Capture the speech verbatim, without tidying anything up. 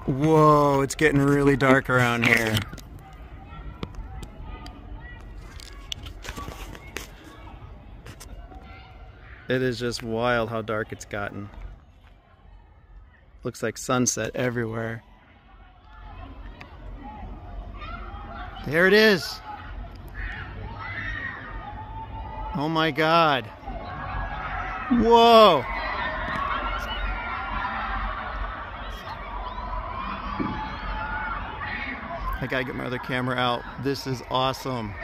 Whoa, it's getting really dark around here. It is just wild how dark it's gotten. Looks like sunset everywhere. There it is. Oh my God. Whoa. I gotta get my other camera out. This is awesome.